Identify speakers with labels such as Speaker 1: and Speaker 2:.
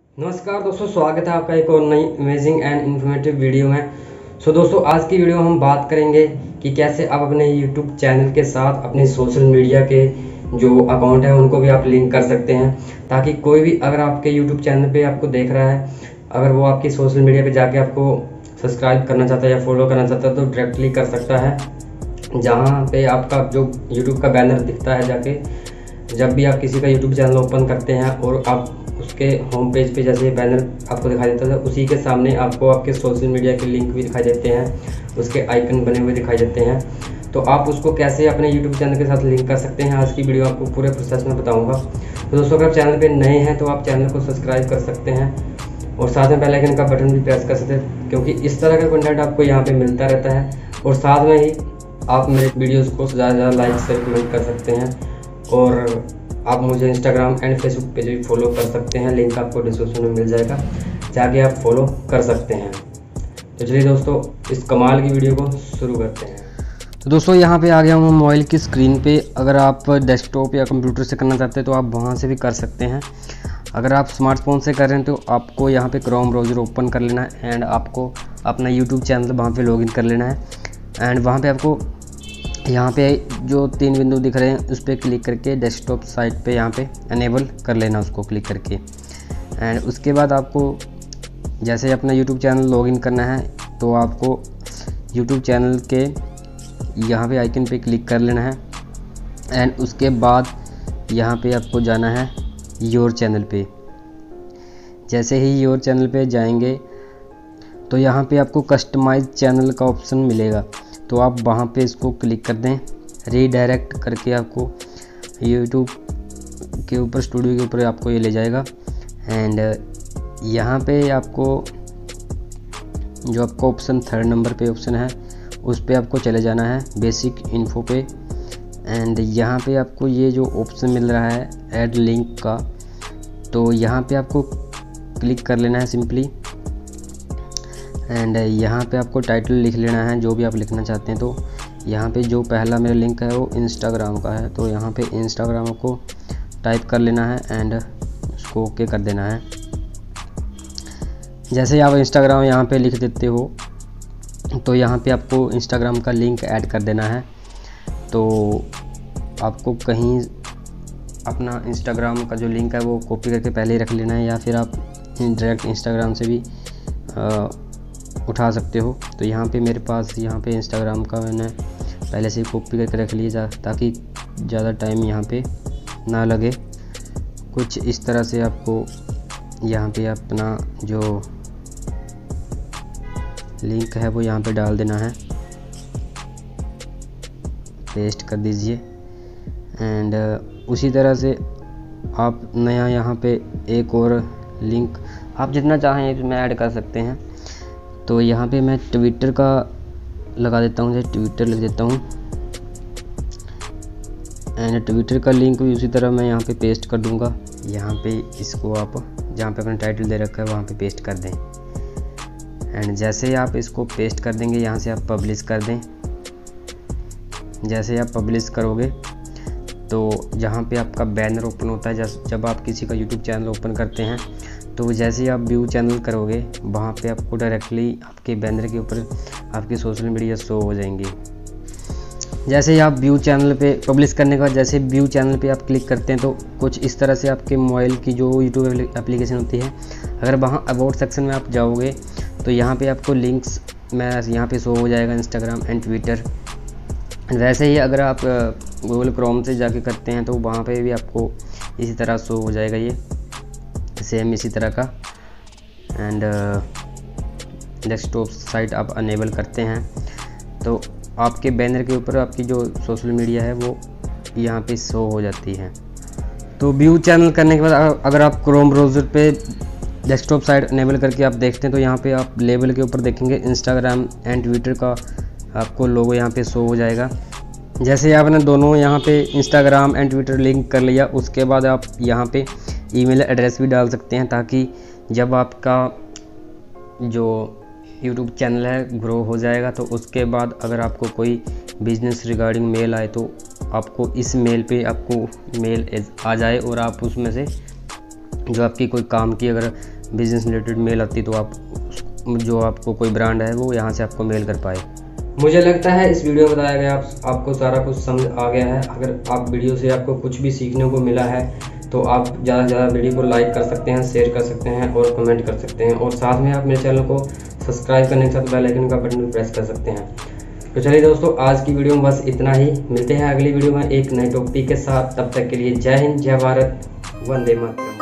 Speaker 1: नमस्कार दोस्तों, स्वागत है आपका एक और नई अमेजिंग एंड इन्फॉर्मेटिव वीडियो में। दोस्तों, आज की वीडियो में हम बात करेंगे कि कैसे आप अपने YouTube चैनल के साथ अपने सोशल मीडिया के जो अकाउंट है उनको भी आप लिंक कर सकते हैं, ताकि कोई भी अगर आपके YouTube चैनल पे आपको देख रहा है, अगर वो आपकी सोशल मीडिया पे जाके आपको सब्सक्राइब करना चाहता है या फॉलो करना चाहता है तो डायरेक्टली कर सकता है। जहाँ पे आपका जो YouTube का बैनर दिखता है, जाके जब भी आप किसी का YouTube चैनल ओपन करते हैं और आप उसके होम पेज पे जैसे बैनर आपको दिखाई देता है, उसी के सामने आपको आपके सोशल मीडिया के लिंक भी दिखाई देते हैं, उसके आइकन बने हुए दिखाई देते हैं। तो आप उसको कैसे अपने YouTube चैनल के साथ लिंक कर सकते हैं, आज की वीडियो आपको पूरे प्रोसेस में बताऊंगा। तो दोस्तों, अगर आप चैनल पे नए हैं तो आप चैनल को सब्सक्राइब कर सकते हैं और साथ में बेल आइकन का बटन भी प्रेस कर सकते हैं, क्योंकि इस तरह का कंटेंट आपको यहाँ पे मिलता रहता है। और साथ में ही आप मेरे वीडियोज़ को ज़्यादा से ज़्यादा लाइक से कमेंट कर सकते हैं और आप मुझे इंस्टाग्राम एंड फेसबुक पेज भी फॉलो कर सकते हैं, लिंक आपको डिस्क्रिप्शन में मिल जाएगा, जाके आप फॉलो कर सकते हैं। तो चलिए दोस्तों, इस कमाल की वीडियो को शुरू करते हैं। तो दोस्तों, यहाँ पे आ गया हूँ मोबाइल की स्क्रीन पे। अगर आप डेस्कटॉप या कंप्यूटर से करना चाहते हैं तो आप वहाँ से भी कर सकते हैं। अगर आप स्मार्टफोन से कर रहे हैं तो आपको यहाँ पे क्रोम ब्राउज़र ओपन कर लेना है एंड आपको अपना यूट्यूब चैनल वहाँ पे लॉगिन कर लेना है। एंड वहाँ पे आपको यहाँ पे जो 3 बिंदु दिख रहे हैं उस पर क्लिक करके डेस्कटॉप साइट पे यहाँ पे अनेबल कर लेना, उसको क्लिक करके। एंड उसके बाद आपको जैसे अपना यूट्यूब चैनल लॉगिन करना है तो आपको यूट्यूब चैनल के यहाँ पे आइकन पे क्लिक कर लेना है। एंड उसके बाद यहाँ पे आपको जाना है योर चैनल पे। जैसे ही योर चैनल पे जाएंगे तो यहाँ पे आपको कस्टमाइज चैनल का ऑप्शन मिलेगा, तो आप वहाँ पे इसको क्लिक कर दें। रीडायरेक्ट करके आपको यूट्यूब के ऊपर, स्टूडियो के ऊपर आपको ये ले जाएगा। एंड यहाँ पे आपको जो आपका ऑप्शन 3rd नंबर पे ऑप्शन है उस पे आपको चले जाना है, बेसिक इन्फो पे। एंड यहाँ पे आपको ये जो ऑप्शन मिल रहा है ऐड लिंक का, तो यहाँ पे आपको क्लिक कर लेना है सिंपली। एंड यहाँ पे आपको टाइटल लिख लेना है जो भी आप लिखना चाहते हैं। तो यहाँ पे जो पहला मेरा लिंक है वो इंस्टाग्राम का है, तो यहाँ पे इंस्टाग्राम को टाइप कर लेना है एंड उसको ओके कर देना है। जैसे ही आप इंस्टाग्राम यहाँ पे लिख देते हो तो यहाँ पे आपको इंस्टाग्राम का लिंक ऐड कर देना है। तो आपको कहीं अपना इंस्टाग्राम का जो लिंक है वो कॉपी करके पहले ही रख लेना है, या फिर आप डायरेक्ट इंस्टाग्राम से भी उठा सकते हो। तो यहाँ पे मेरे पास यहाँ पे इंस्टाग्राम का मैंने पहले से कॉपी करके रख लिया, ताकि ज़्यादा टाइम यहाँ पे ना लगे। कुछ इस तरह से आपको यहाँ पे अपना जो लिंक है वो यहाँ पे डाल देना है, पेस्ट कर दीजिए। एंड उसी तरह से आप नया यहाँ पे एक और लिंक आप जितना चाहें इसमें ऐड कर सकते हैं। तो यहाँ पे मैं ट्विटर का लगा देता हूँ, जैसे ट्विटर लिख देता हूँ। एंड ट्विटर का लिंक भी उसी तरह मैं यहाँ पे पेस्ट कर दूँगा। यहाँ पे इसको आप जहाँ पे अपना टाइटल दे रखा है वहाँ पे पेस्ट कर दें। एंड जैसे ही आप इसको पेस्ट कर देंगे, यहाँ से आप पब्लिश कर दें। जैसे आप पब्लिश करोगे तो जहाँ पे आपका बैनर ओपन होता है, जब आप किसी का यूट्यूब चैनल ओपन करते हैं तो जैसे ही आप व्यू चैनल करोगे वहाँ पे आपको डायरेक्टली आपके बैनर के ऊपर आपकी सोशल मीडिया शो हो जाएंगी। जैसे ही आप व्यू चैनल पे पब्लिश करने के बाद जैसे व्यू चैनल पे आप क्लिक करते हैं तो कुछ इस तरह से आपके मोबाइल की जो यूट्यूब एप्लीकेशन होती है, अगर वहाँ अबाउट सेक्शन में आप जाओगे तो यहाँ पे आपको लिंक्स में यहाँ पे शो हो जाएगा, इंस्टाग्राम एंड ट्विटर। वैसे ही अगर आप गूगल क्रोम से जाके करते हैं तो वहाँ पे भी आपको इसी तरह शो हो जाएगा, ये सेम इसी तरह का। एंड डेस्कटॉप साइट आप अनेबल करते हैं तो आपके बैनर के ऊपर आपकी जो सोशल मीडिया है वो यहाँ पे शो हो जाती है। तो व्यू चैनल करने के बाद अगर आप क्रोम ब्राउज़र पे डेस्कटॉप साइट अनेबल करके आप देखते हैं तो यहाँ पे आप लेबल के ऊपर देखेंगे इंस्टाग्राम एंड ट्विटर का आपको लोगो यहाँ पे शो हो जाएगा। जैसे आपने दोनों यहाँ पे इंस्टाग्राम एंड ट्विटर लिंक कर लिया, उसके बाद आप यहाँ पे ईमेल एड्रेस भी डाल सकते हैं, ताकि जब आपका जो यूट्यूब चैनल है ग्रो हो जाएगा तो उसके बाद अगर आपको कोई बिजनेस रिगार्डिंग मेल आए तो आपको इस मेल पे आपको मेल आ जाए और आप उसमें से जो आपकी कोई काम की अगर बिजनेस रिलेटेड मेल आती तो आप जो आपको कोई ब्रांड है वो यहाँ से आपको मेल कर पाए। मुझे लगता है इस वीडियो में बताया गया आपको सारा कुछ समझ आ गया है। अगर आप वीडियो से आपको कुछ भी सीखने को मिला है तो आप ज़्यादा से ज़्यादा वीडियो को लाइक कर सकते हैं, शेयर कर सकते हैं और कमेंट कर सकते हैं, और साथ में आप मेरे चैनल को सब्सक्राइब करने के साथ बेल आइकन का बटन भी प्रेस कर सकते हैं। तो चलिए दोस्तों, आज की वीडियो में बस इतना ही। मिलते हैं अगली वीडियो में एक नए टॉपिक के साथ। तब तक के लिए जय हिंद, जय भारत, वंदे मातरम।